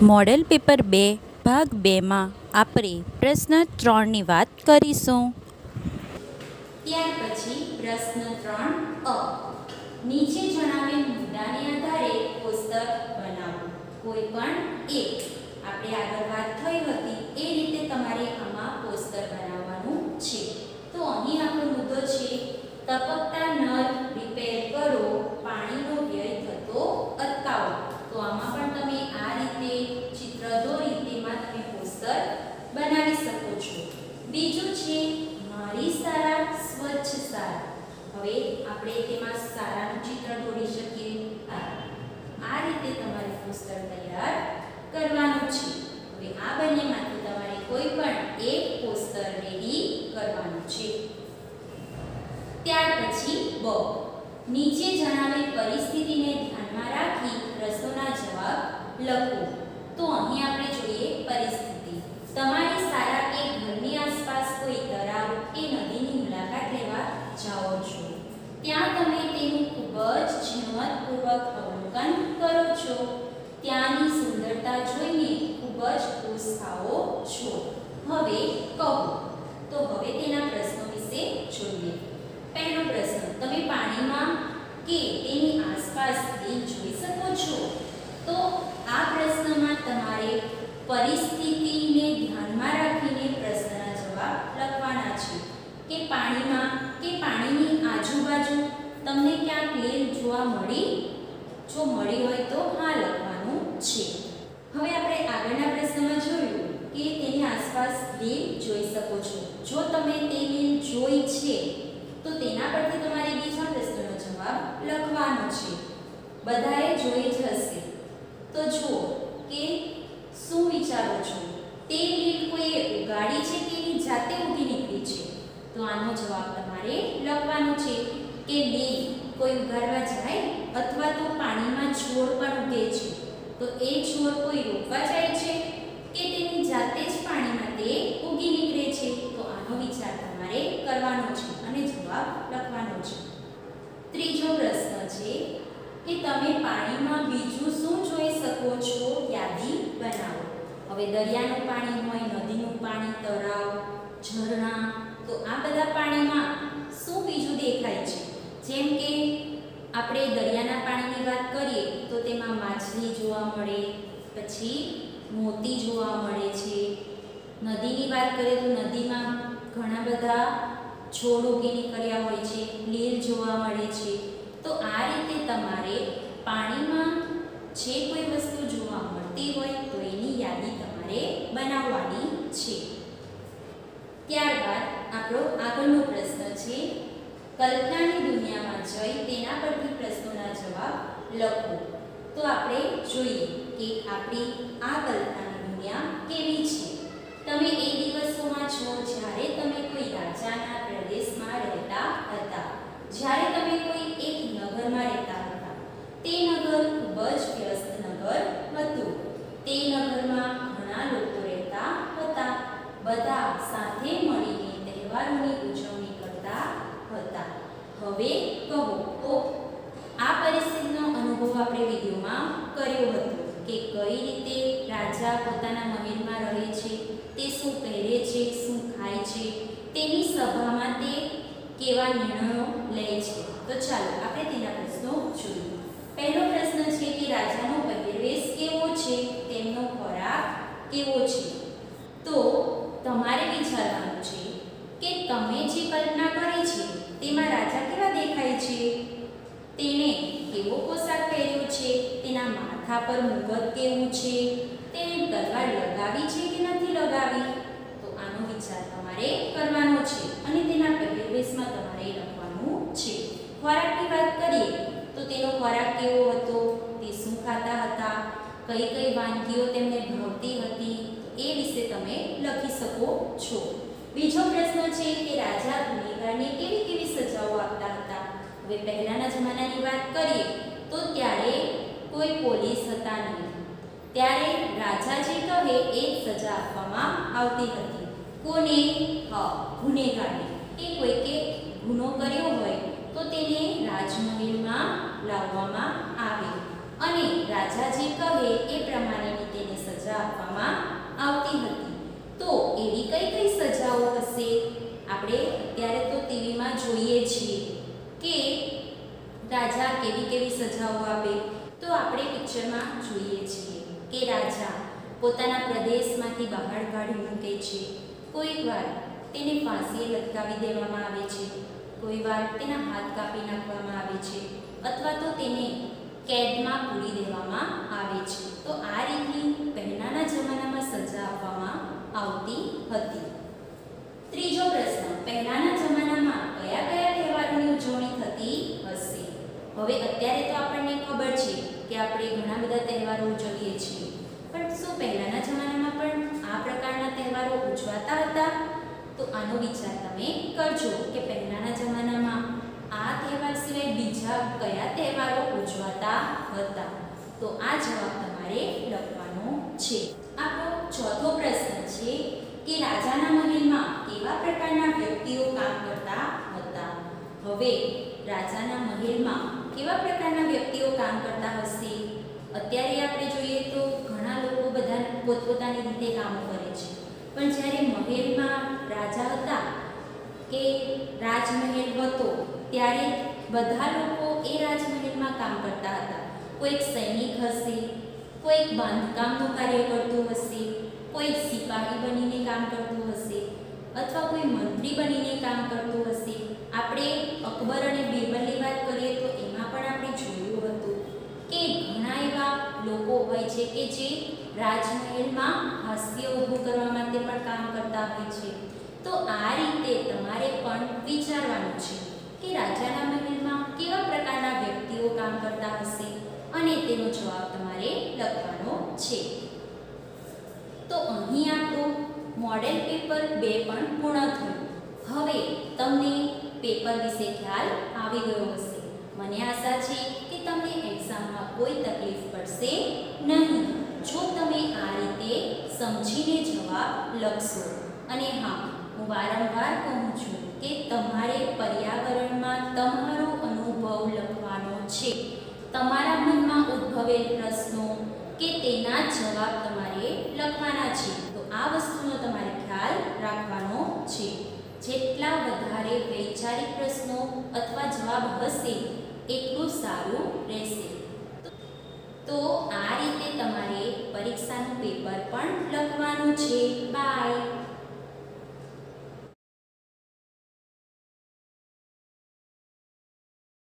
Model paper 2 ભાગ 2માં આપણે પ્રશ્ન 3ની વાત કરીશું. ત્યાર પછી પ્રશ્ન 3 અ નીચે જણાવેલ મુદ્દાને આધારે કોષ્ટક બનાવો. કોઈ પણ એક આપણે આગળ વાત થઈ હતી એ રીતે તમારે આમાં કોષ્ટક બનાવવાનું છે. તો અહીં આપણો મુદ્દો છે ટપકતા નળ રિપેર કરો, પાણીનો વ્યય થતો અટકાવો. તો આમાં પણ તમે આ રીતે ચિત્ર દોરી તેમાં તમે પોસ્ટર બનાવી શકો છો. બીજું છે મારી શાળા સ્વચ્છ શાળા. હવે આપણે તેમાં શાળાનું ચિત્ર દોરી શકીએ. આ રીતે તમારે પોસ્ટર તૈયાર કરવાનું છે. હવે આ બંનેમાંથી તમારે કોઈ પણ એક પોસ્ટર રેડી કરવાનું છે. ત્યાર પછી બ નીચે જણાવેલ પરિસ્થિતિને ધ્યાનમાં રાખી પ્રશ્નોના જવાબ લખો. તો અહીં આપણે જોઈએ પરિસ્થિતિ. તમારી શાળા કે ઘરની આસપાસ કોઈ તળાવ કે નદીની મુલાકાત લેવા જાઓ છો. ત્યાં તમે તેનું ખૂબ જ ઝીણવટપૂર્વક અવલોકન કરો છો. ત્યાંની સુંદરતા જોઈને ખૂબ જ ખુશ થાઓ છો. હવે કહો. તો હવે તેના પ્રશ્નો વિશે જોઈએ. પહેલો પ્રશ્ન, તમે પાણીમાં કે તેની આસપાસ લીલ જોઈ શકો છો? તો આ પ્રશ્નમાં તમારે પરિસ્થિતિને ધ્યાનમાં રાખીને પ્રશ્નના જવાબ લખવાના છે કે પાણીમાં કે પાણીની આજુબાજુ તમને ક્યાંક લીલ જોવા મળી? જો મળી હોય તો હા લખવાનું છે. હવે આપણે આગળના પ્રશ્નમાં જોયું કે તેની આસપાસ લીલ જોઈ શકો છો. જો તમે તે લીલ જોઈ છે તો તેના પરથી તમારે બીજા પ્રશ્નનો જવાબ લખવાનો છે. બધાએ જોઈ જ હશે. તો જુઓ કે શું વિચારો છો? તે લીલ કોઈએ ઉગાડી છે કે એની જાતે ઉગી નીકળી છે? તો આનો જવાબ તમારે લખવાનો છે કે લીલ કોઈ ઉગાડવા જાય અથવા તો પાણીમાં છોડ પણ ઉગે છે તો એ છોડ કોઈ રોપવા જાય છે કે તેની જાતે જ પાણીમાં તે ઉગી નીકળે છે? તો આનો વિચાર તમારે કરવાનો છે અને જવાબ લખવાનો છે. ત્રીજો પ્રશ્ન છે કે તમે પાણીમાં બીજું શું જોઈ શકો છો? યાદી બનાવો. હવે દરિયાનું પાણી હોય, નદીનું પાણી, તળાવ, ઝરણા, તો આ બધા પાણીમાં શું બીજું દેખાય છે? જેમ કે આપણે દરિયાના પાણીની વાત કરીએ તો તેમાં માછલી જોવા મળે, પછી મોતી જોવા મળે છે. નદીની વાત કરીએ તો નદીમાં ઘણા બધા છોડ ઉગી નીકળ્યા હોય છે, લીલ જોવા મળે છે. તો આ રીતે તમારે પાણીમાં જે કોઈ વસ્તુ જોવા મળતી હોય તો એની યાદી તમારે બનાવવાની છે. ત્યારબાદ આપણો આગળનો પ્રશ્ન છે કલ્પનાની દુનિયામાં જઈ તેના પરથી પ્રશ્નોના જવાબ લખો. તો આપણે જોઈએ કે આપણી આ કલ્પનાની દુનિયા કેવી છે. તમે એ દિવસોમાં છો જ્યારે તમે કોઈ રાજાના પ્રદેશમાં રહેતા હતા, જ્યારે તમે કોઈ એક નગરમાં રહેતા હતા. તે નગર ખૂબ જ વ્યસ્ત નગર હતું. તે નગરમાં ઘણા લોકો રહેતા હતા. બધા સાથે મળીને તહેવારોની ઉજવણી કરતા હતા. હવે કહો. તો આ પરિસ્થિતિનો અનુભવ આપણે વિડીયોમાં કર્યો હતો કે કઈ રીતે રાજા પોતાના મહેલમાં રહે છે, તે શું પહેરે છે, શું ખાય છે, તેની સભામાં તે કેવા નિર્ણયો લે છે. તો ચાલો આપણે તેના પ્રશ્નો જોઈએ. પહેલો પ્રશ્ન છે કે રાજાનો પહેરવેશ કેવો છે, તેમનો ખોરાક કેવો છે? તો તમારે વિચારવાનું છે કે તમે જે કલ્પના કરી છે તેમાં રાજા કેવા દેખાય છે, તેણે કેવો પોશાક પહેર્યો છે, તેના માથા પર મુગટ કેવું છે, તેણે તલવાર લગાવી છે કે નથી લગાવી? તો આનો વિચાર તમારે કરવાનો છે અને તેના પહેરવેશમાં તમારે લખવાનું છે. ખોરાકની વાત કરીએ તો તેનો ખોરાક કેવો હતો, તે શું ખાતા હતા, કઈ કઈ વાનગીઓ તેમને ભાવતી હતી, એ વિશે તમે લખી શકો છો. બીજો પ્રશ્ન છે કે રાજા ગુનેગારને કેવી કેવી સજાઓ આપતા હતા. હવે પહેલાના જમાનાની વાત કરીએ તો ત્યારે કોઈ પોલીસ હતા નહીં. ત્યારે રાજા જે કહે એ જ સજા આપવામાં આવતી હતી. કોને? ગુનેગારને. કે કોઈકે ગુનો કર્યો હોય તો તેને રાજમહેલમાં લાવવામાં આવે અને રાજા જે કહે એ પ્રમાણેની તેને સજા સજા આપવામાં આવતી હતી. તો એવી કઈ કઈ સજાઓ હશે? આપણે અત્યારે તો ટીવીમાં જોઈએ છીએ કે રાજા કેવી કેવી સજાઓ આપે. તો આપણે પિક્ચરમાં જોઈએ છીએ કે રાજા પોતાના પ્રદેશમાંથી બહાર કાઢી મૂકે છે. કોઈક વાર તેને ફાંસીએ લટકાવી દેવામાં આવે છે, કોઈ વાર તેના હાથ કાપી નાખવામાં આવે છે, અથવા તો તેને કેદમાં પૂરી દેવામાં આવે છે. તો આ રીતની પહેલાના જમાનામાં સજા આપવામાં આવતી હતી. ત્રીજો પ્રશ્ન, પહેલાના જમાનામાં કયા કયા તહેવારોની ઉજવણી થતી હશે? હવે અત્યારે તો આપણને ખબર છે કે આપણે ઘણા બધા તહેવારો ઉજવીએ છીએ, પણ શું પહેલાના જમાનામાં પણ આ પ્રકારના તહેવારો ઉજવાતા હતા? તો આનો વિચાર તમે કરજો કે પહેલાના જમાનામાં આ તહેવાર સિવાય બીજા કયા તહેવારો ઉજવાતા હતા. તો આ જવાબ તમારે લખવાનો છે. આપણો ચોથો પ્રશ્ન છે કે રાજાના મહેલમાં કેવા પ્રકારના વ્યક્તિઓ કામ કરતા હતા? હવે રાજાના મહેલમાં કેવા પ્રકારના વ્યક્તિઓ કામ કરતા હશે? અત્યારે આપણે જોઈએ તો ઘણા લોકો બધા પોતપોતાની રીતે કામ કરે છે, પણ જ્યારે મહેલમાં રાજા હતા કે રાજમહેલ હતો ત્યારે બધા લોકો એ રાજમહેલમાં કામ કરતા હતા. કોઈક સૈનિક હશે, કોઈક બાંધકામનું કાર્ય કરતું હશે, કોઈ સિપાહી બનીને કામ કરતું હશે, અથવા કોઈ મંત્રી બનીને કામ કરતું હશે. આપણે અકબર અને બિરબલની વાત કરીએ તો એમાં પણ આપણે જોયું હતું કે ઘણા એવા લોકો હોય છે કે જે રાજમહેલમાં હાસ્ય ઊભું કરવા માટે પણ કામ કરતા હોય છે. તો આ રીતે તમારે પણ વિચારવાનું છે કે રાજાના મહેલમાં કેવા પ્રકારના વ્યક્તિઓ કામ કરતા હશે અને તેનો જવાબ તમારે લખવાનો છે. તો અહીં આપણું મોડેલ પેપર 2 પણ પૂર્ણ થયું. હવે તમને પેપર વિશે ખ્યાલ આવી ગયો હશે. મને આશા છે કે તમને એક્ઝામમાં કોઈ તકલીફ પડશે નહીં જો તમે આ રીતે સમજીને જવાબ લખશો. અને હા, હું વારંવાર કહું છું કે તમારે પર્યાવરણમાં તમારો અનુભવ લખવાનો છે. તમારા મનમાં ઉદ્ભવેલ પ્રશ્નો કે તેના જવાબ તમારે લખવાના છે. તો આ વસ્તુનો તમારે ખ્યાલ રાખવાનો છે. જેટલા વધારે વૈચારિક પ્રશ્નો અથવા જવાબ હશે એટલું સારું રહેશે. તો આ રીતે તમારે પરીક્ષાનું પેપર પણ લખવાનું છે. બાય.